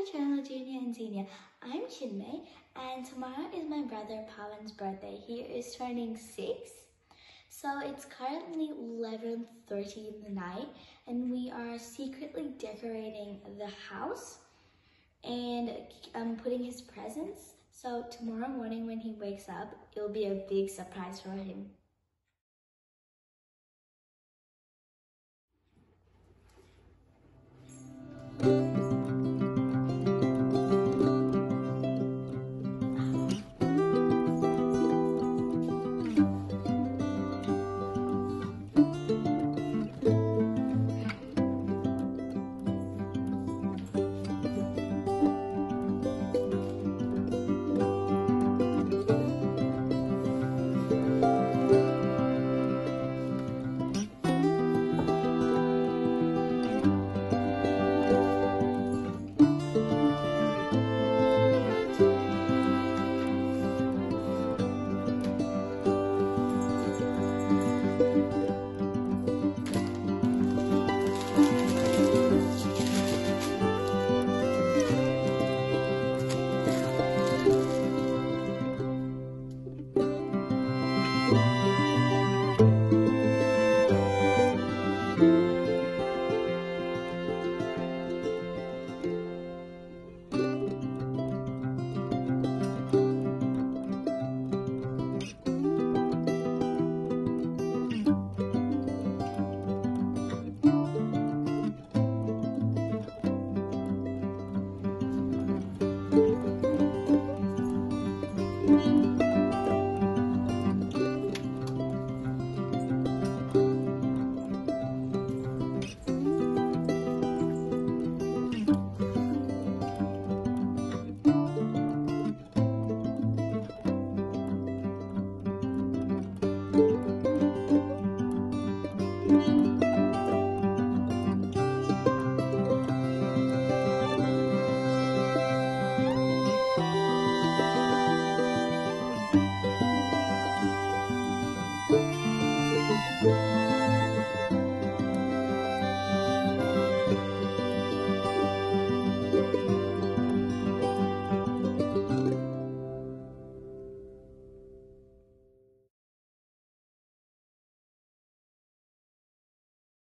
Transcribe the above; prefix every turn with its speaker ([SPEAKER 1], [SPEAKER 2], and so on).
[SPEAKER 1] channel Junior and Senior. I'm Chinmay and tomorrow is my brother Pavan's birthday. He is turning 6. So it's currently 11:30 in the night and we are secretly decorating the house and putting his presents. So tomorrow morning when he wakes up, it'll be a big surprise for him.